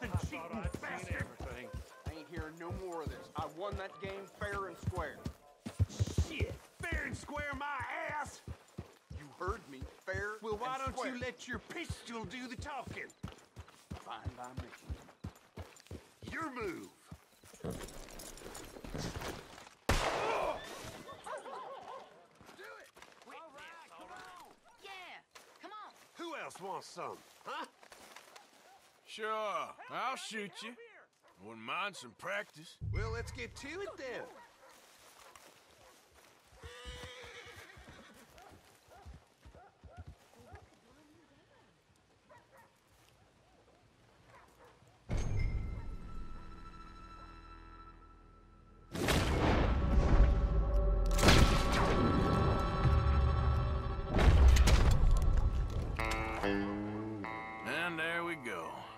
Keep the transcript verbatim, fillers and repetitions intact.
the cheating bastard! I ain't hearing no more of this. I won that game fair and square. Shit! Fair and square my ass! You heard me. Fair Well, why and don't square. you let your pistol do the talking? Fine by me. Your move. Do it! All right, come on. Yeah, come on. Who else wants some, huh? Sure, I'll shoot you. Wouldn't mind some practice. Well, let's get to it then. And there we go.